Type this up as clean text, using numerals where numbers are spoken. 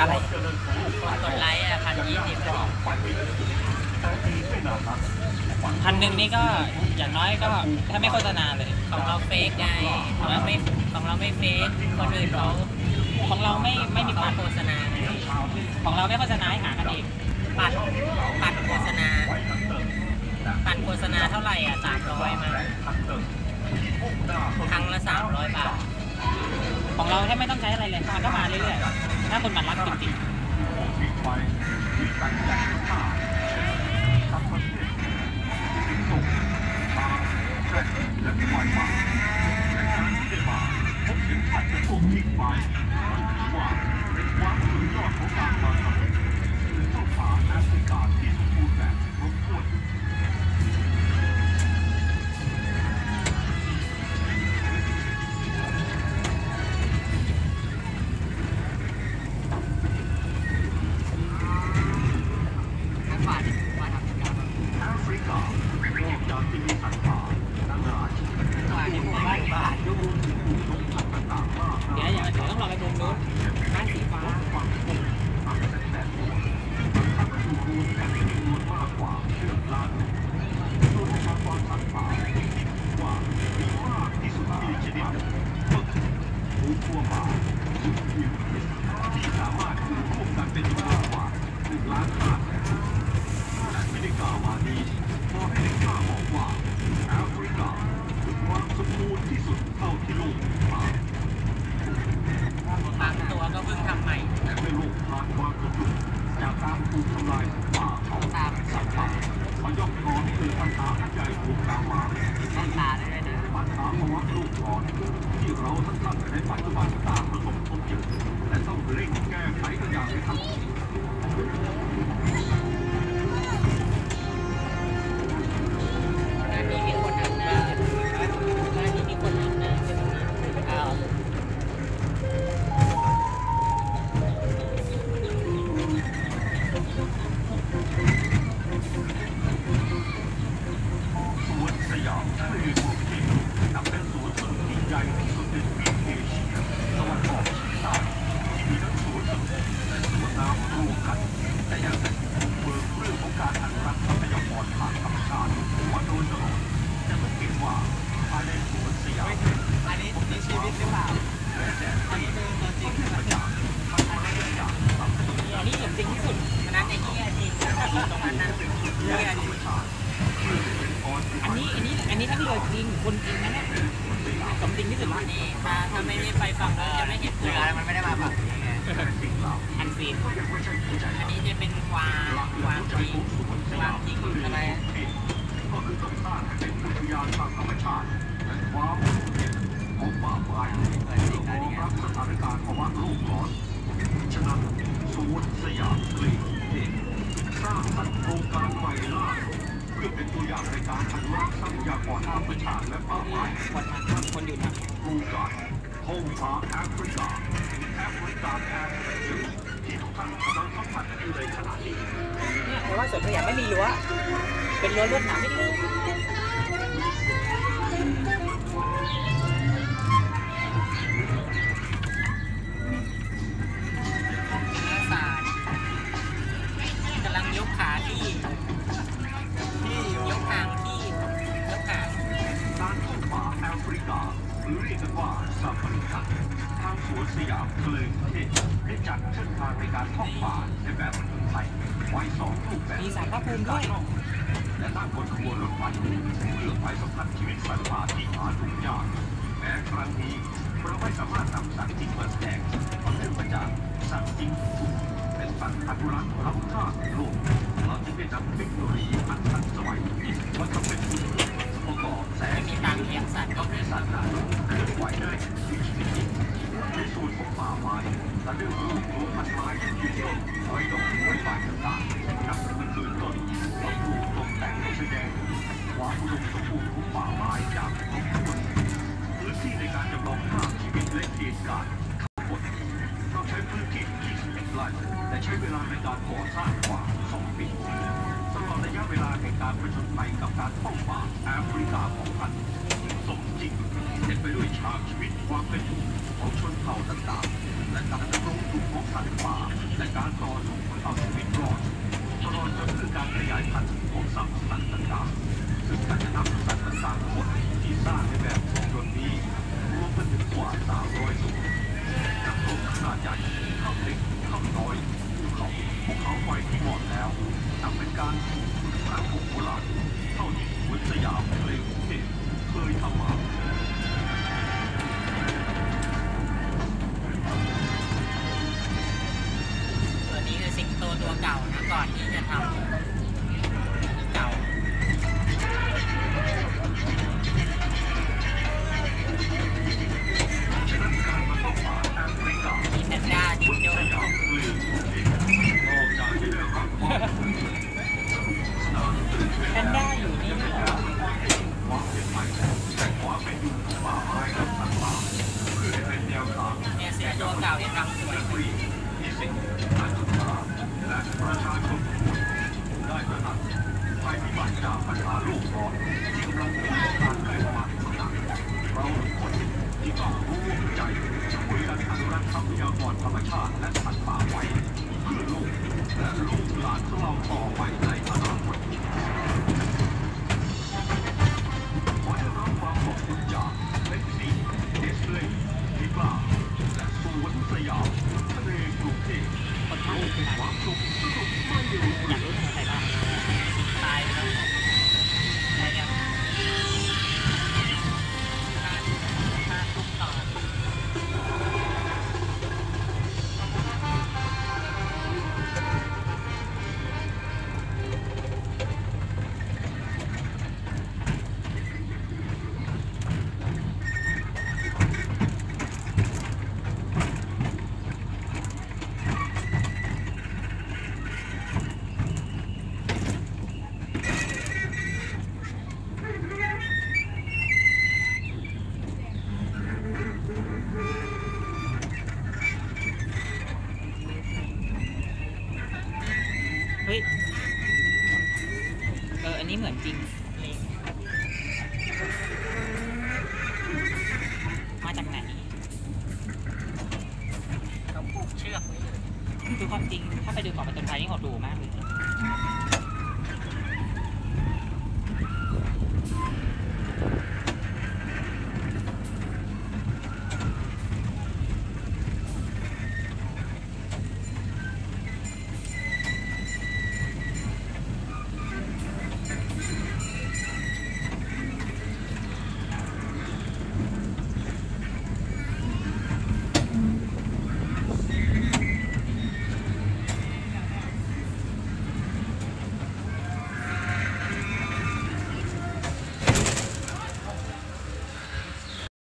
อะไรกดไลค์อ่ะ1,020 1,000นี่ก็อย่างน้อยก็ถ้าไม่โฆษณาเลยของเราเฟกไงของเราไม่เฟกคนอื่นเขาของเราไม่มีปัดโฆษณาของเราไม่โฆษณาให้หากันเองปัดโฆษณาเท่าไหร่อ่ะ300มาครั้งละ300 บาทของเราแค่ไม่ต้องใช้อะไรเลยมันก็มาเรื่อยๆถ้าคนมันรักจริงๆเดี๋ยวต้องรอไปมุมนู้นบ้านสีฟ้าบางตัวก็เพิ่งทำใหม่จากการถูกทำลายป่าเขาตามสัตว์ป่ามายกคอคือปัญหาอันใหญ่ถูกกล่าวมาต้องตาได้ด้วยนะปัญหาภาวะโลกร้อนที่เราทั้งท่านในปัจจุบันต่างประสบพบเจอและต้องเร่งแก้ไขกันอย่างทันทีงานนี้มีคนทำหน้าอ้าวสวนสยามทะเลภูเก็ตนับเป็นสวนสนุกที่ใหญ่ที่สุดในทวีปเอเชียตะวันออกเฉียงใต้ที่มีทั้งสวนสนุกและสวนน้ำรวมกันแต่ยังเป็นผู้เบิกเรื่องของการอนุรักษ์ทรัพยากรทางธรรมชาติมาโดยตลอดจะสังเกตว่าภายในสวนสยามอันนี้มีชีวิตหรือเปล่าอันนี้คือตัวจริงที่มันจากอันนี้จริงที่สุดอันนั้นไอ้ที่จริงตรงนั้นนั่นเรือจริงอันนี้ทั้งเรือจริงคนจริงนะเนี่ยสมจริงที่สุดละนี่ถ้าไม่ได้ไปฝั่งนู้นจะไม่เห็นเรือมันไม่ได้มาฝั่งนี้ไงอันซีนอันนี้จะเป็นกวางจริงทำไมก็คือต้องสร้างให้เป็นอุทยานทางธรรมชาติและความของป่าไม้เพื่อรองรับสถานการณ์ภาวะโลกร้อนฉะนั้นสวนสยามกรีนเด็กสร้างสรรค์โครงการใหม่ล่าเพื่อเป็นตัวอย่างในการอนุรักษ์ทรัพยากรธรรมชาติและป่าไม้คนอยู่นะโครงการโฮมฟาร์มแอฟริกาแอฟริกาแอฟริกาที่ทุกท่านกำลังสัมผัสอยู่ในขณะนี้เนี่ยแต่ว่าสวนสยามไม่มีรั้วเป็นรั้วลวดหนามไม่รู้กำลังยกขาที่ยกหางการท่องป่าแอฟริกาหรือเรียกกันว่าซาฟารีทางสวนสยามทะเลประเทศได้จัดเส้นทางในการท่องป่าในแบบประเทศไทยไว้2 รูปแบบมีสารพระภูมิด้วยและนั่งบนขบวนรถไฟเพื่อไปสัมผัสชีวิตสัตว์ป่าที่หาดูยากแม้ครั้งนี้เราไม่สามารถนำสัตว์จริงมาแสดงเพราะเนื่องมาจากสัตว์จริงทุกเป็นสัตว์อนุรักษ์ล้ำค่าในโลกเราจึงได้นำเทคโนโลยีอันทันสมัยมาทำเป็นประกอบแสงมีตังเลี้ยงสัตว์ก็เป็นสัตว์นั้นเคลื่อนไหวได้ในชีวิตจริงในส่วนของป่าไม้และเรื่องของตัวพันไม้ที่ยืนต้นไว้ดอกไม้ใบต่างๆนับเป็นคืนต้นเราปลูกตกแต่งแสดงความอุดมสมบูรณ์ของป่าไม้อย่างครบถ้วนพื้นที่ในการจำลองภาพชีวิตและเหตุการณ์ทั้งหมดเราใช้พื้นที่21 ไร่แต่ใช้เวลาในการก่อสร้างกว่า2 ปีตลอดระยะเวลาแห่งการผจญภัยกับการท่องป่าแอฟริกาของท่านสมจริงเต็มไปด้วยฉากชีวิตความเป็นอยู่ของชนเผ่าต่างๆและการดำรงอยู่ของสัตว์ป่าและการต่อสู้เอาชีวิตรอดตลอดจนถึงการขยายพันธุ์ของสัตว์ต่างๆซึ่งการนำสัตว์ต่างๆทั้งหมดที่สร้างในแบบหุ่นยนต์นี้รวมกันถึงกว่า300ตัวนักรบขนาดใหญ่ข้ามเล็กข้ามน้อยภูเขาไฟที่หมดแล้วนับเป็นการถูกพระพุทธโบราณเท่าที่สวนสยามทะเลกรุงเทพเคยทำมาตัวนี้คือสิงโตตัวเก่านะก่อนที่จะทำเก่ามีแพนด้าจิงโจ้แพนด้าอยู่นี่เหรอเนี่ยเสือตัวเก่าที่ทำสวยประชาชนได้ตระหนักภัยพิบัติจากปัญหาโลกร้อนที่กำลังเป็นการใกล้มาถึงหนักเราทุกคนที่ต้องร่วมใจช่วยกันอนุรักษ์ทรัพยากรธรรมชาติและสัตว์ป่าไว้เพื่อลูกและลูกหลานของเราต่อไปในอนาคตขอได้รับความขอบคุณจากเล็กซี่เดสเลย์พิกลาและสวนสยามทะเลกรุงเทพประเทศเป็นความสุขสนุกไม่รู้อยากรู้ทำอะไรบ้างตายแล้วได้ยังค่าทุกตอนเฮ้ยอันนี้เหมือนจริงลิงมาจากไหนเขาผูกเชือกไว้เลยคือความจริงถ้าไปดูเกาะประจนภัยนี่หดหูมากเลย